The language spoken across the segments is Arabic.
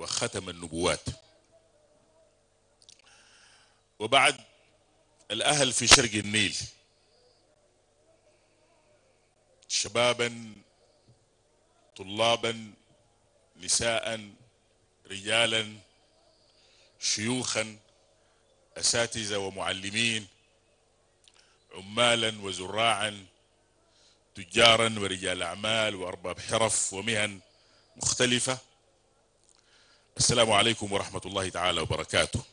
وختم النبوات. وبعد، الأهل في شرق النيل شبابا طلابا نساء رجالا شيوخا أساتذة ومعلمين عمالا وزراعا تجارا ورجال أعمال وأرباب حرف ومهن مختلفة، السلام عليكم ورحمة الله تعالى وبركاته.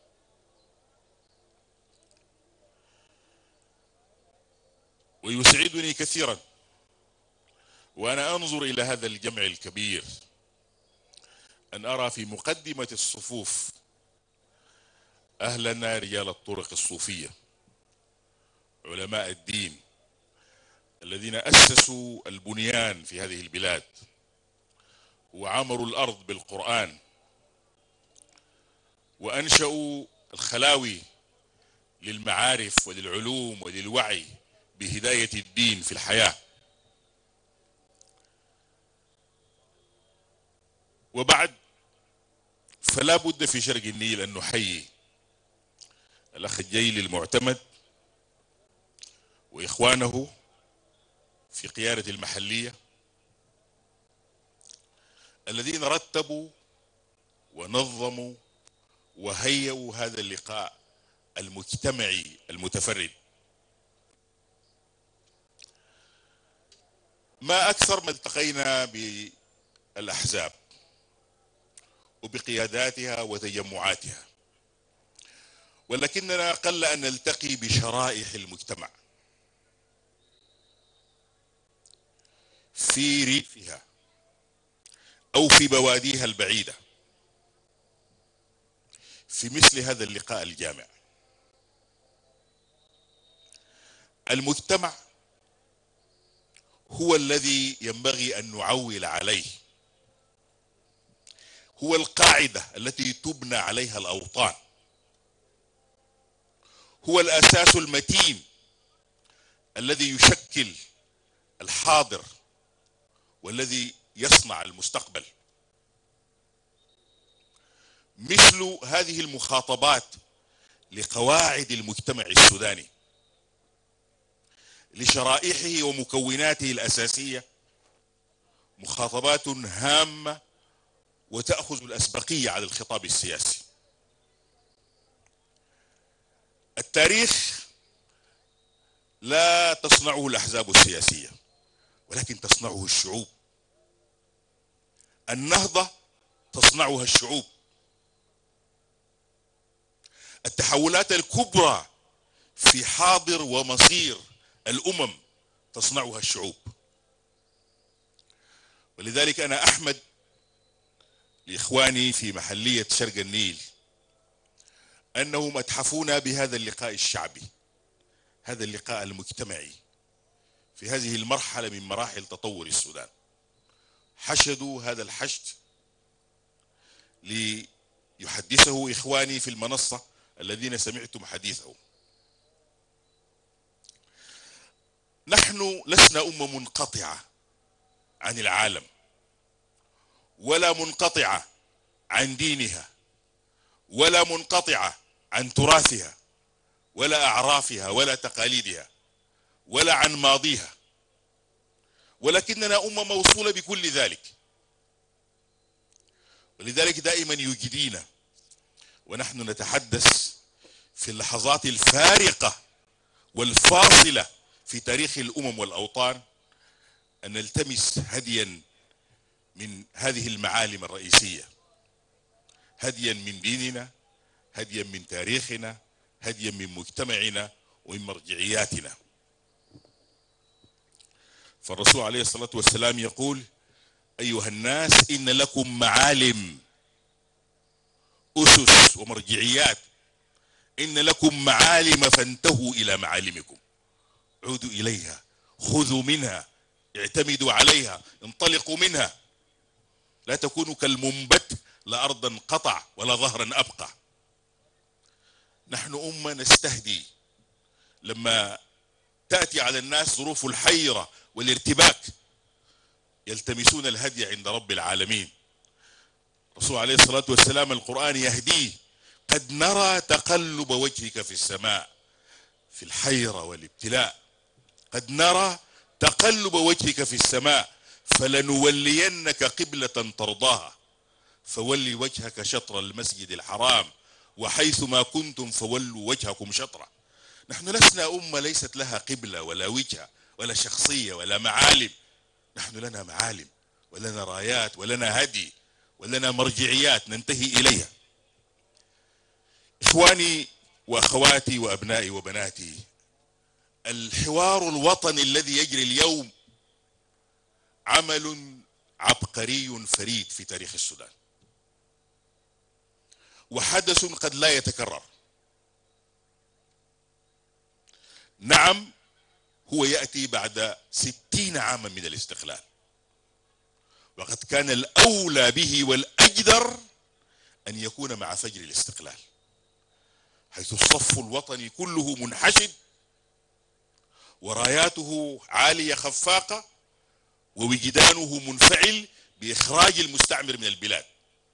ويسعدني كثيرا وأنا أنظر إلى هذا الجمع الكبير أن أرى في مقدمة الصفوف أهلنا رجال الطرق الصوفية، علماء الدين الذين أسسوا البنيان في هذه البلاد وعمروا الأرض بالقرآن وأنشأوا الخلاوي للمعارف وللعلوم وللوعي بهداية الدين في الحياة. وبعد، فلا بد في شرق النيل أن نحيي الأخ الجيل المعتمد وإخوانه في قيادة المحلية الذين رتبوا ونظموا وهيئوا هذا اللقاء المجتمعي المتفرد. ما أكثر ما التقينا بالأحزاب وبقياداتها وتجمعاتها، ولكننا قل أن نلتقي بشرائح المجتمع في ريفها أو في بواديها البعيدة في مثل هذا اللقاء الجامع. المجتمع هو الذي ينبغي أن نعول عليه، هو القاعدة التي تبنى عليها الأوطان، هو الأساس المتين الذي يشكل الحاضر والذي يصنع المستقبل. مثل هذه المخاطبات لقواعد المجتمع السوداني لشرائحه ومكوناته الأساسية مخاطبات هامة وتأخذ الأسبقية على الخطاب السياسي. التاريخ لا تصنعه الأحزاب السياسية ولكن تصنعه الشعوب. النهضة تصنعها الشعوب. التحولات الكبرى في حاضر ومصير الأمم تصنعها الشعوب. ولذلك أنا أحمد لإخواني في محلية شرق النيل أنهم أتحفونا بهذا اللقاء الشعبي، هذا اللقاء المجتمعي في هذه المرحلة من مراحل تطور السودان. حشدوا هذا الحشد ليحدثه إخواني في المنصة الذين سمعتم حديثهم. نحن لسنا أمة منقطعة عن العالم ولا منقطعة عن دينها ولا منقطعة عن تراثها ولا أعرافها ولا تقاليدها ولا عن ماضيها، ولكننا أمة موصولة بكل ذلك. ولذلك دائما يجدينا ونحن نتحدث في اللحظات الفارقة والفاصلة في تاريخ الأمم والأوطان أن نلتمس هديا من هذه المعالم الرئيسية، هديا من ديننا، هديا من تاريخنا، هديا من مجتمعنا ومن مرجعياتنا. فالرسول عليه الصلاة والسلام يقول: أيها الناس إن لكم معالم، أسس ومرجعيات، إن لكم معالم فانتهوا إلى معالمكم، عودوا إليها، خذوا منها، اعتمدوا عليها، انطلقوا منها، لا تكونوا كالمنبت لا أرضا قطع ولا ظهرا أبقى. نحن أمة نستهدي لما تأتي على الناس ظروف الحيرة والارتباك يلتمسون الهدي عند رب العالمين. الرسول عليه الصلاة والسلام القرآن يهديه: قد نرى تقلب وجهك في السماء، في الحيرة والابتلاء. قد نرى تقلب وجهك في السماء فلنولينك قبلة ترضاها فولي وجهك شطر المسجد الحرام وحيث ما كنتم فولوا وجهكم شطرة. نحن لسنا أمة ليست لها قبلة ولا وجهة ولا شخصية ولا معالم. نحن لنا معالم ولنا رايات ولنا هدي ولنا مرجعيات ننتهي إليها. إخواني وأخواتي وأبنائي وبناتي، الحوار الوطني الذي يجري اليوم عمل عبقري فريد في تاريخ السودان، وحدث قد لا يتكرر. نعم، هو يأتي بعد 60 عاما من الاستقلال، وقد كان الأولى به والأجدر أن يكون مع فجر الاستقلال، حيث الصف الوطني كله منحشد وراياته عالية خفاقة ووجدانه منفعل بإخراج المستعمر من البلاد.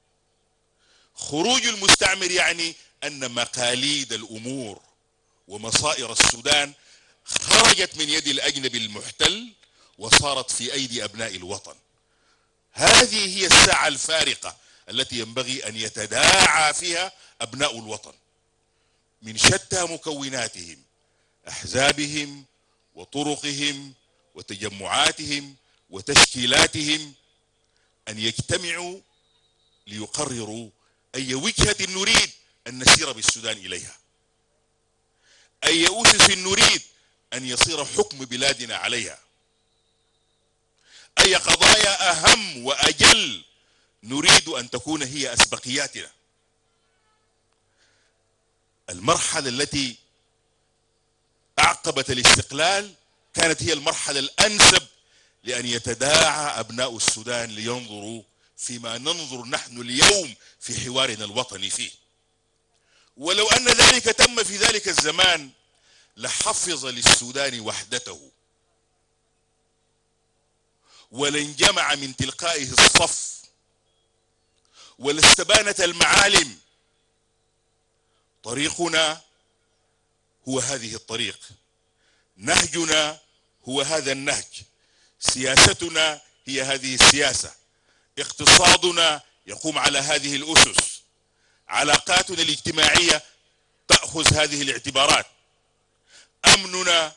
خروج المستعمر يعني أن مقاليد الأمور ومصائر السودان خرجت من يد الأجنبي المحتل وصارت في أيدي أبناء الوطن. هذه هي الساعة الفارقة التي ينبغي أن يتداعى فيها أبناء الوطن من شتى مكوناتهم، أحزابهم وطرقهم وتجمعاتهم وتشكيلاتهم، أن يجتمعوا ليقرروا أي وجهة نريد أن نسير بالسودان إليها، أي أسس نريد أن يصير حكم بلادنا عليها، أي قضايا أهم وأجل نريد أن تكون هي أسبقياتنا. المرحلة التي أعقبت الاستقلال كانت هي المرحلة الأنسب لأن يتداعى أبناء السودان لينظروا فيما ننظر نحن اليوم في حوارنا الوطني فيه. ولو أن ذلك تم في ذلك الزمان لحفظ للسودان وحدته ولانجمع من تلقائه الصف ولاستبانت المعالم. طريقنا هو هذه الطريق، نهجنا هو هذا النهج، سياستنا هي هذه السياسة، اقتصادنا يقوم على هذه الأسس، علاقاتنا الاجتماعية تأخذ هذه الاعتبارات، أمننا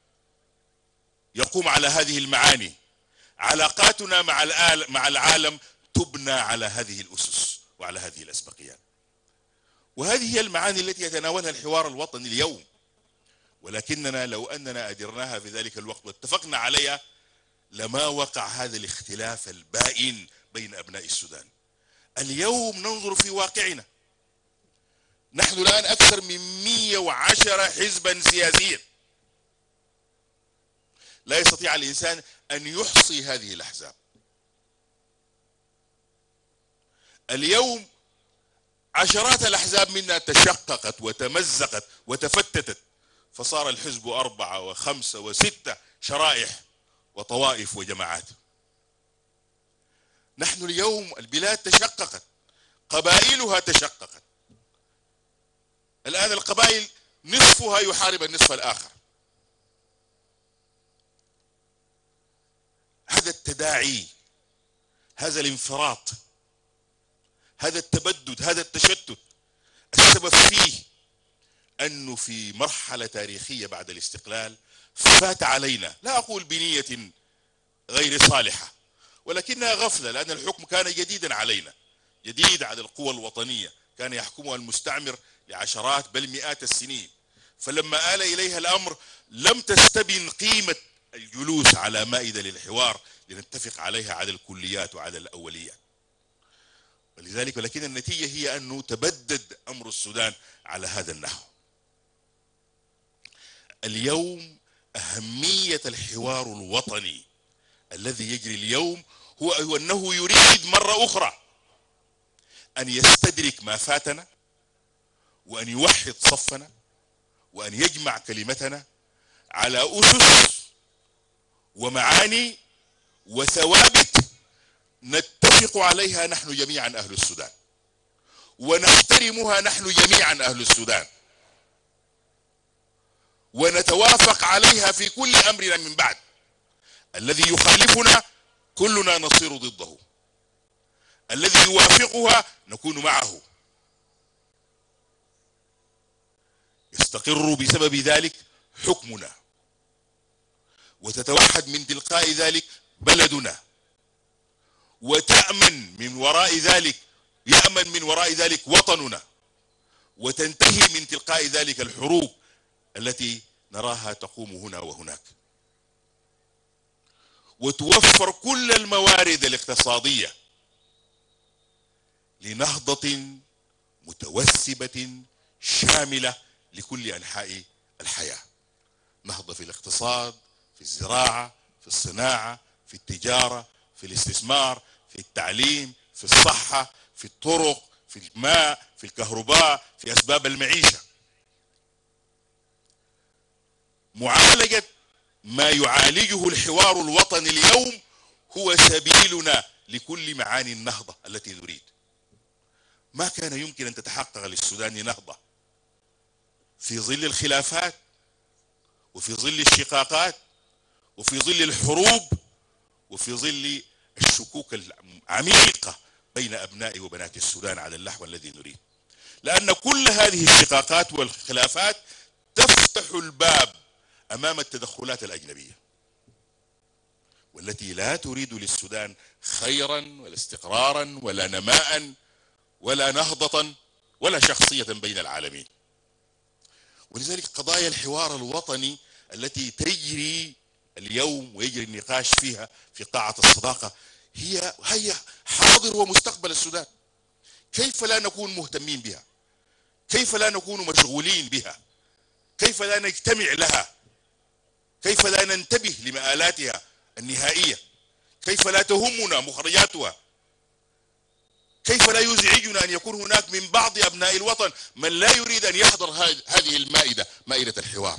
يقوم على هذه المعاني، علاقاتنا مع العالم تبنى على هذه الأسس وعلى هذه الأسبقيات. وهذه هي المعاني التي يتناولها الحوار الوطني اليوم. ولكننا لو أننا أدرناها في ذلك الوقت واتفقنا عليها لما وقع هذا الاختلاف البائن بين أبناء السودان. اليوم ننظر في واقعنا، نحن الآن أكثر من 110 حزبا سياسيا، لا يستطيع الإنسان أن يحصي هذه الأحزاب. اليوم عشرات الأحزاب منها تشققت وتمزقت وتفتتت، فصار الحزب 4 و5 و6 شرائح وطوائف وجماعات. نحن اليوم البلاد تشققت، قبائلها تشققت، الآن القبائل نصفها يحارب النصف الآخر. هذا التداعي، هذا الانفراط، هذا التبدد، هذا التشتت، السبب فيه أنه في مرحلة تاريخية بعد الاستقلال فات علينا، لا أقول بنية غير صالحة، ولكنها غفلة، لأن الحكم كان جديدا علينا، جديد على القوى الوطنية، كان يحكمها المستعمر لعشرات بل مئات السنين. فلما آل إليها الأمر لم تستبن قيمة الجلوس على مائدة للحوار لنتفق عليها على الكليات وعلى الأوليات. ولذلك ولكن النتيجة هي أنه تبدد أمر السودان على هذا النحو. اليوم أهمية الحوار الوطني الذي يجري اليوم هو أنه يريد مرة أخرى أن يستدرك ما فاتنا وأن يوحد صفنا وأن يجمع كلمتنا على أسس ومعاني وثوابت نتفق نوافق عليها نحن جميعا أهل السودان، ونحترمها نحن جميعا أهل السودان، ونتوافق عليها في كل أمرنا من بعد. الذي يخالفنا كلنا نصير ضده، الذي يوافقها نكون معه. يستقر بسبب ذلك حكمنا، وتتوحد من تلقاء ذلك بلدنا، وتأمن من وراء ذلك، يأمن من وراء ذلك وطننا، وتنتهي من تلقاء ذلك الحروب التي نراها تقوم هنا وهناك، وتوفر كل الموارد الاقتصادية لنهضة متوسبة شاملة لكل أنحاء الحياة. نهضة في الاقتصاد، في الزراعة، في الصناعة، في التجارة، في الاستثمار، في التعليم، في الصحة، في الطرق، في الماء، في الكهرباء، في أسباب المعيشة. معالجة ما يعالجه الحوار الوطني اليوم هو سبيلنا لكل معاني النهضة التي نريد. ما كان يمكن أن تتحقق للسودان نهضة في ظل الخلافات، وفي ظل الشقاقات، وفي ظل الحروب، وفي ظل الشكوك العميقة بين أبناء وبنات السودان على النحو الذي نريد. لأن كل هذه الشقاقات والخلافات تفتح الباب أمام التدخلات الأجنبية، والتي لا تريد للسودان خيرا ولا استقرارا ولا نماء ولا نهضة ولا شخصية بين العالمين. ولذلك قضايا الحوار الوطني التي تجري اليوم ويجري النقاش فيها في قاعة الصداقة هي حاضر ومستقبل السودان. كيف لا نكون مهتمين بها؟ كيف لا نكون مشغولين بها؟ كيف لا نجتمع لها؟ كيف لا ننتبه لمآلاتها النهائية؟ كيف لا تهمنا مخرجاتها؟ كيف لا يزعجنا أن يكون هناك من بعض أبناء الوطن من لا يريد أن يحضر هذه المائدة، مائدة الحوار؟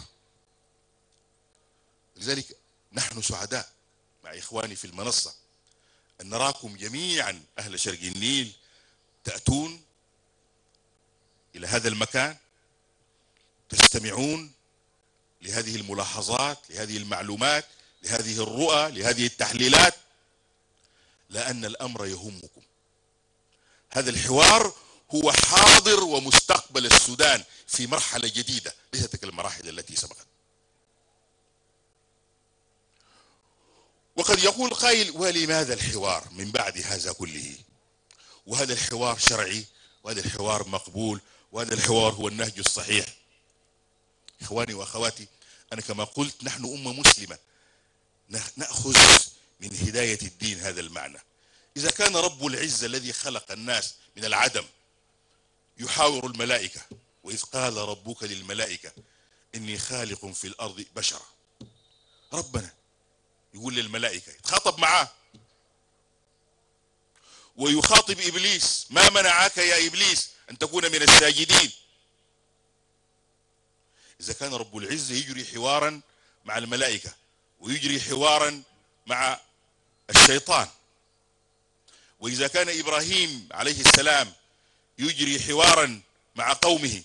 لذلك نحن سعداء مع إخواني في المنصة أن نراكم جميعا أهل شرق النيل تأتون إلى هذا المكان، تستمعون لهذه الملاحظات، لهذه المعلومات، لهذه الرؤى، لهذه التحليلات، لأن الأمر يهمكم. هذا الحوار هو حاضر ومستقبل السودان في مرحلة جديدة ليست تلك المراحل التي سبقت. وقد يقول قائل: ولماذا الحوار من بعد هذا كله؟ وهذا الحوار شرعي، وهذا الحوار مقبول، وهذا الحوار هو النهج الصحيح. إخواني وأخواتي، أنا كما قلت نحن أمة مسلمة نأخذ من هداية الدين هذا المعنى. إذا كان رب العزة الذي خلق الناس من العدم يحاور الملائكة، وإذ قال ربك للملائكة إني خالق في الأرض بشرا، ربنا يقول للملائكة، يتخاطب معاه ويخاطب إبليس: ما منعك يا إبليس أن تكون من الساجدين؟ إذا كان رب العزة يجري حوارا مع الملائكة ويجري حوارا مع الشيطان، وإذا كان إبراهيم عليه السلام يجري حوارا مع قومه،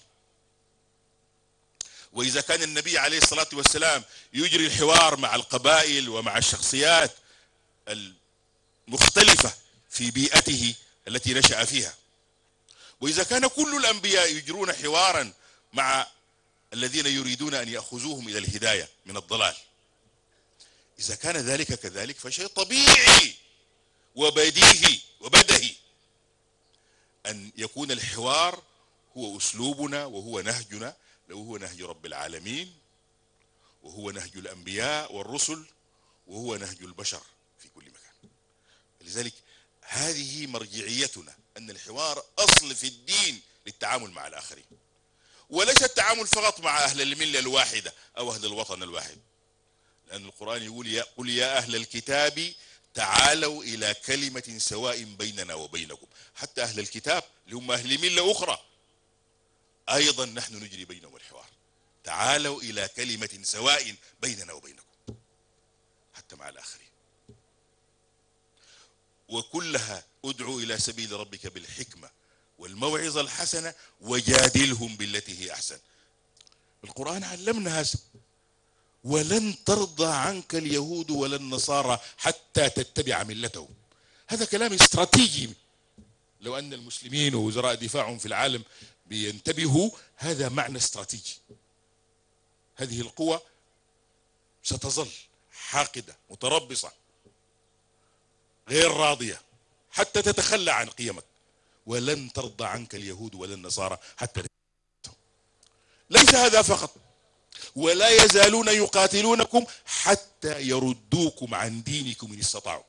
وإذا كان النبي عليه الصلاة والسلام يجري الحوار مع القبائل ومع الشخصيات المختلفة في بيئته التي نشأ فيها، وإذا كان كل الأنبياء يجرون حوارا مع الذين يريدون أن يأخذوهم إلى الهداية من الضلال، إذا كان ذلك كذلك فشيء طبيعي وبديهي وبدهي أن يكون الحوار هو أسلوبنا وهو نهجنا، لو هو نهج رب العالمين، وهو نهج الأنبياء والرسل، وهو نهج البشر في كل مكان. لذلك هذه مرجعيتنا، أن الحوار أصل في الدين للتعامل مع الآخرين، وليس التعامل فقط مع أهل الملة الواحدة أو أهل الوطن الواحد، لأن القرآن يقول: قل يا أهل الكتاب تعالوا إلى كلمة سواء بيننا وبينكم. حتى أهل الكتاب اللي هم أهل ملة أخرى أيضا نحن نجري بينهم الحوار، تعالوا إلى كلمة سواء بيننا وبينكم، حتى مع الآخرين. وكلها ادعو إلى سبيل ربك بالحكمة والموعظة الحسنة وجادلهم بالتي هي أحسن. القرآن علمنا هذا. ولن ترضى عنك اليهود ولا النصارى حتى تتبع ملتهم. هذا كلام استراتيجي. لو أن المسلمين ووزراء دفاعهم في العالم بينتبهوا، هذا معنى استراتيجي. هذه القوى ستظل حاقدة متربصة غير راضية حتى تتخلى عن قيمك. ولن ترضى عنك اليهود ولا النصارى حتى. ليس هذا فقط، ولا يزالون يقاتلونكم حتى يردوكم عن دينكم إن استطاعوا.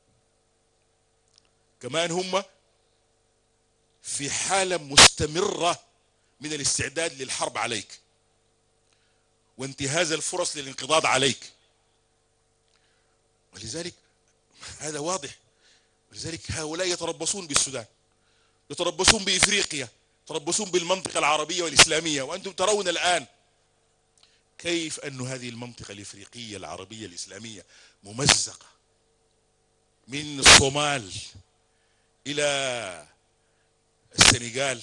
كمان هم في حالة مستمرة من الاستعداد للحرب عليك وانتهاز الفرص للانقضاض عليك. ولذلك هذا واضح. ولذلك هؤلاء يتربصون بالسودان، يتربصون بإفريقيا، يتربصون بالمنطقة العربية والإسلامية. وأنتم ترون الآن كيف أن هذه المنطقة الإفريقية العربية الإسلامية ممزقة من الصومال إلى السنغال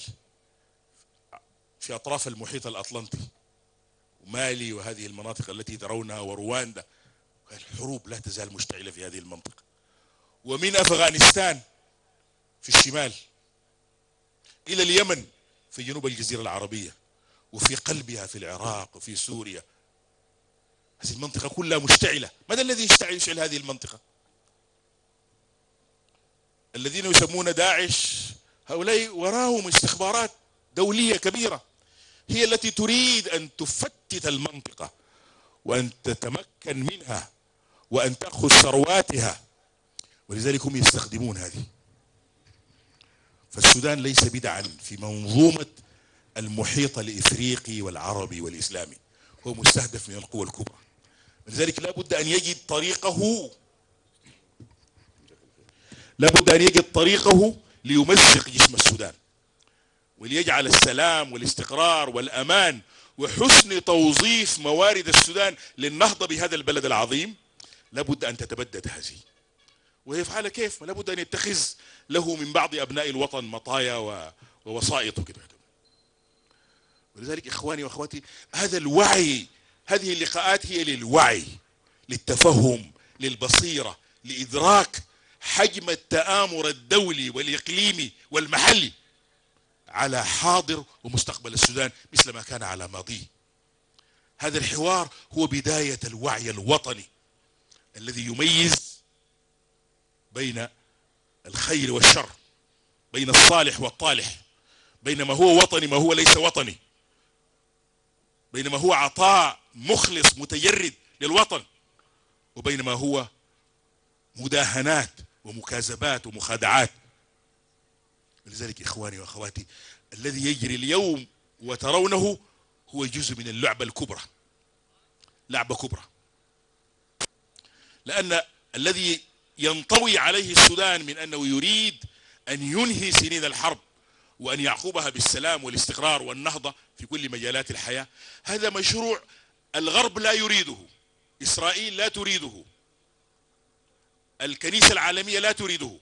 في أطراف المحيط الأطلنطي ومالي وهذه المناطق التي ترونها ورواندا. الحروب لا تزال مشتعلة في هذه المنطقة. ومن أفغانستان في الشمال إلى اليمن في جنوب الجزيرة العربية وفي قلبها في العراق وفي سوريا. هذه المنطقة كلها مشتعلة. من الذي يشعل هذه المنطقة؟ الذين يسمون داعش. هؤلاء وراهم استخبارات دولية كبيرة هي التي تريد أن تفتت المنطقة وأن تتمكن منها وأن تأخذ ثرواتها. ولذلك هم يستخدمون هذه. فالسودان ليس بدعا في منظومة المحيط الإفريقي والعربي والإسلامي، هو مستهدف من القوى الكبرى. ولذلك لابد أن يجد طريقه ليمزق جسم السودان وليجعل السلام والاستقرار والأمان وحسن توظيف موارد السودان للنهضة بهذا البلد العظيم. لابد أن تتبدد هذه. ويفعل كيف؟ لابد أن يتخذ له من بعض أبناء الوطن مطايا ووسائط وكذا. ولذلك إخواني وأخواتي، هذا الوعي، هذه اللقاءات هي للوعي، للتفهم، للبصيرة، لإدراك حجم التآمر الدولي والإقليمي والمحلي على حاضر ومستقبل السودان مثل ما كان على ماضيه. هذا الحوار هو بداية الوعي الوطني الذي يميز بين الخير والشر، بين الصالح والطالح، بين ما هو وطني ما هو ليس وطني، بين ما هو عطاء مخلص متجرد للوطن وبين ما هو مداهنات ومكاذبات ومخادعات. ولذلك إخواني وأخواتي، الذي يجري اليوم وترونه هو جزء من اللعبة الكبرى، لعبة كبرى. لأن الذي ينطوي عليه السودان من أنه يريد أن ينهي سنين الحرب وأن يعقبها بالسلام والاستقرار والنهضة في كل مجالات الحياة، هذا مشروع الغرب لا يريده، إسرائيل لا تريده، الكنيسة العالمية لا تريده.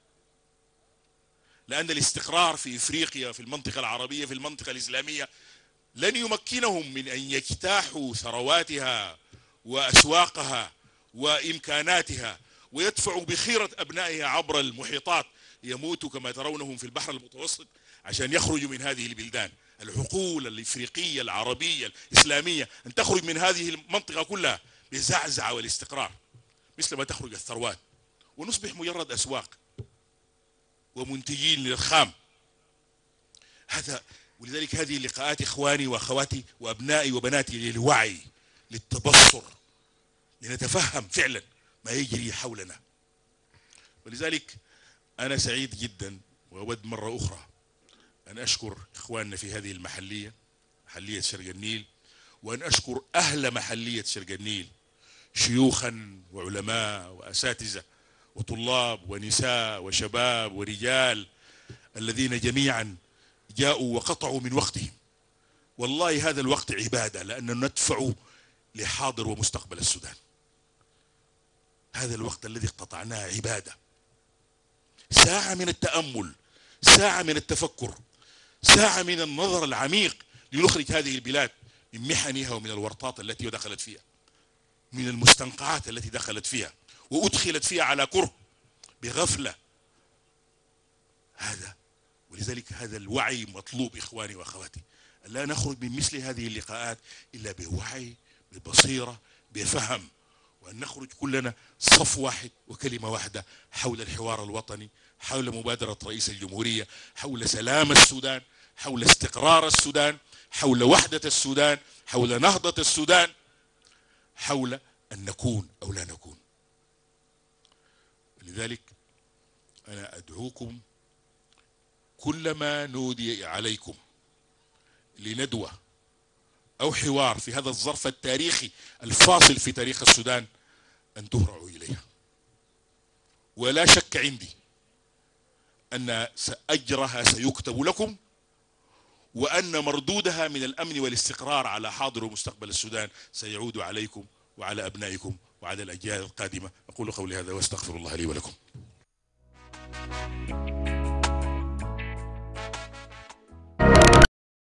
لأن الاستقرار في إفريقيا، في المنطقة العربية، في المنطقة الإسلامية لن يمكنهم من أن يجتاحوا ثرواتها وأسواقها وإمكاناتها ويدفعوا بخيرة أبنائها عبر المحيطات يموتوا كما ترونهم في البحر المتوسط عشان يخرجوا من هذه البلدان. العقول الإفريقية العربية الإسلامية أن تخرج من هذه المنطقة كلها بزعزعة والاستقرار مثل ما تخرج الثروات، ونصبح مجرد أسواق ومنتجين للخام. هذا ولذلك هذه اللقاءات إخواني وأخواتي وأبنائي وبناتي للوعي، للتبصر، لنتفهم فعلا ما يجري حولنا. ولذلك أنا سعيد جدا وأود مرة أخرى أن أشكر إخواننا في هذه المحلية، محلية شرق النيل، وأن أشكر أهل محلية شرق النيل، شيوخا وعلماء وأساتذة وطلاب ونساء وشباب ورجال الذين جميعا جاءوا وقطعوا من وقتهم. والله هذا الوقت عبادة، لأننا ندفع لحاضر ومستقبل السودان. هذا الوقت الذي اقتطعناه عبادة. ساعة من التأمل، ساعة من التفكر، ساعة من النظر العميق لنخرج هذه البلاد من محنها ومن الورطات التي دخلت فيها، من المستنقعات التي دخلت فيها وأدخلت فيها على كره بغفلة. هذا ولذلك هذا الوعي مطلوب إخواني وأخواتي، لا نخرج من مثل هذه اللقاءات إلا بوعي، ببصيرة، بفهم، وأن نخرج كلنا صف واحد وكلمة واحدة حول الحوار الوطني، حول مبادرة رئيس الجمهورية، حول سلام السودان، حول استقرار السودان، حول وحدة السودان، حول نهضة السودان، حول أن نكون أو لا نكون. لذلك أنا أدعوكم كلما نودي عليكم لندوة أو حوار في هذا الظرف التاريخي الفاصل في تاريخ السودان أن تهرعوا إليها. ولا شك عندي أن أجرها سيكتب لكم، وأن مردودها من الأمن والاستقرار على حاضر ومستقبل السودان سيعود عليكم وعلى أبنائكم وعلى الأجيال القادمة. أقول قولي هذا واستغفر الله لي ولكم.